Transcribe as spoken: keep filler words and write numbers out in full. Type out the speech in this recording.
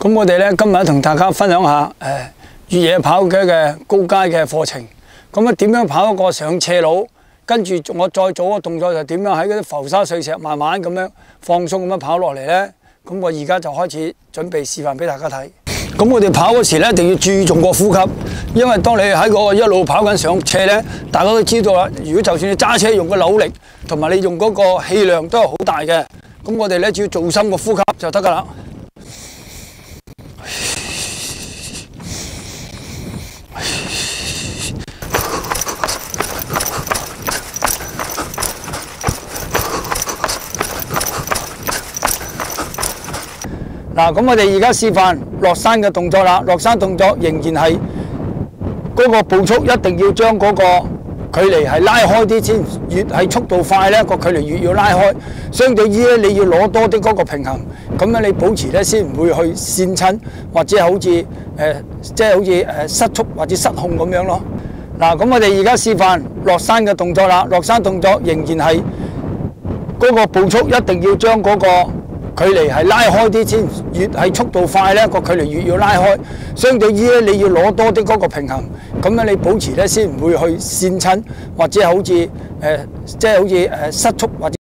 咁我哋咧今日同大家分享下誒越野跑嘅嘅高階嘅課程。咁啊點樣跑一個上斜路？跟住我再做個動作就點樣喺嗰啲浮沙碎石慢慢咁樣放鬆咁樣跑落嚟咧？咁我而家就開始準備示範俾大家睇。咁我哋跑嗰時咧一定要注重個呼吸，因為當你喺個一路跑緊上斜咧，大家都知道啦。如果就算你揸車用個扭力同埋你用嗰個氣量都係好大嘅。咁我哋咧只要做深個呼吸就得㗎啦。嗱，咁我哋而家示範落山嘅動作啦。落山動作仍然係嗰個步速一定要將嗰個距離係拉開啲先，越係速度快咧，個距離越要拉開。相對於咧，你要攞多啲嗰個平衡，咁樣你保持咧先唔會去跣親，或者好似誒、呃、即係好似誒失速或者失控咁樣咯。嗱，咁我哋而家示範落山嘅動作啦。落山動作仍然係嗰個步速一定要將嗰個距離係拉開啲先，越係速度快咧，個距離越要拉開。相對於咧，你要攞多啲嗰個平衡，咁樣你保持咧先唔會去跣親，或者好似誒、呃、即係好似誒失速或者